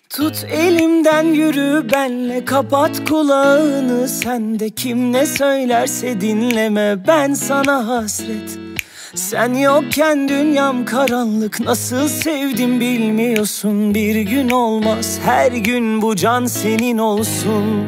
Tut elimden yürü benle, kapat kulağını. Sen de kim ne söylerse dinleme, ben sana hasret. Sen yokken dünyam karanlık, nasıl sevdim bilmiyorsun. Bir gün olmaz, her gün bu can senin olsun.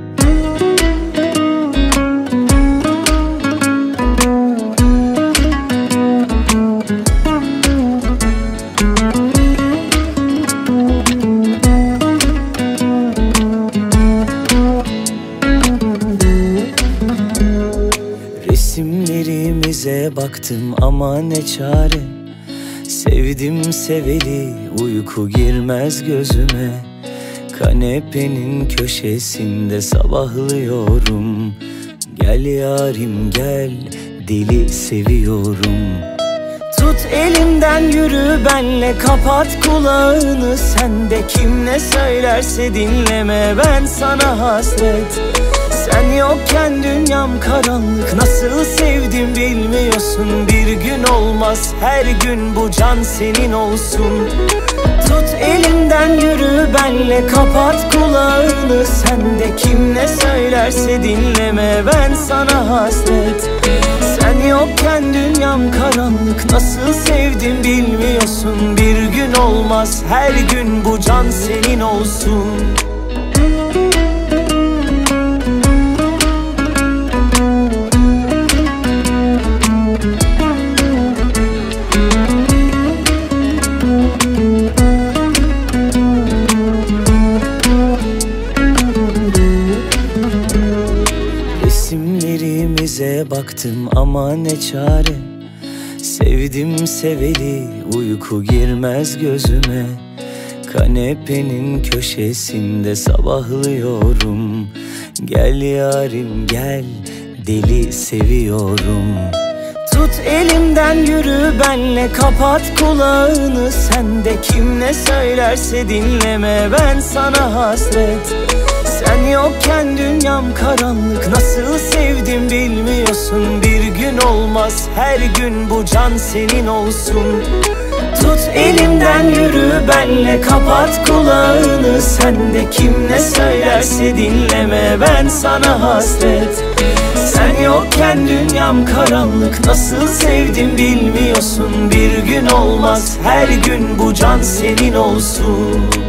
Resimlerimize baktım ama ne çare. Sevdim seveli, uyku girmez gözüme. Kanepenin köşesinde sabahlıyorum. Gel yarim gel, deli seviyorum. Tut elimden yürü benle, kapat kulağını. Sen de kim ne söylerse dinleme, ben sana hasret. Sen yokken dünyam karanlık, nasıl sevdim bilmiyorsun. Bir gün olmaz, her gün bu can senin olsun. Tut elimden yürü benle, kapat kulağını. Sen de kim ne söylerse dinleme, ben sana hasret. Sen yokken dünyam karanlık, nasıl sevdim bilmiyorsun. Bir gün olmaz, her gün bu can senin olsun. Resimlerimize baktım ama ne çare. Sevdim seveli, uyku girmez gözüme. Kanepenin köşesinde sabahlıyorum. Gel yarim gel, deli seviyorum. Tut elimden yürü benle, kapat kulağını. Sen de kim ne söylerse dinleme, ben sana hasret. Sen yokken dünyam karanlık, nasıl sevdim bilmiyorsun. Bir gün olmaz, her gün bu can senin olsun. Tut elimden yürü benle, kapat kulağını. Sen de kim ne söylerse dinleme, ben sana hasret. Sen yokken dünyam karanlık, nasıl sevdim bilmiyorsun. Bir gün olmaz, her gün bu can senin olsun.